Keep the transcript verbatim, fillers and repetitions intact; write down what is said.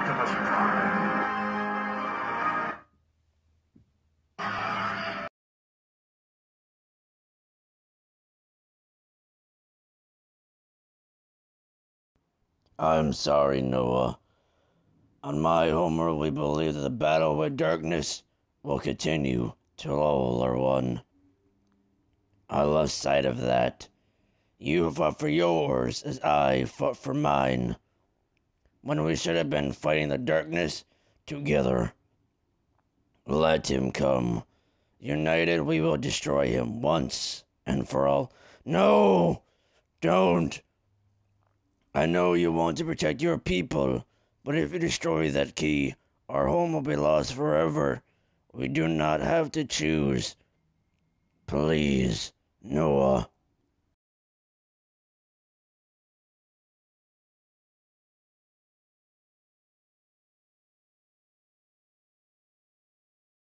Optimus Prime. I'm sorry, Noah. On my homeworld, we believe that the battle with darkness will continue till all are one. I lost sight of that. You fought for yours as I fought for mine, when we should have been fighting the darkness together. Let him come. United, we will destroy him once and for all. No! Don't! I know you want to protect your people, but if you destroy that key, our home will be lost forever. We do not have to choose. Please, Noah.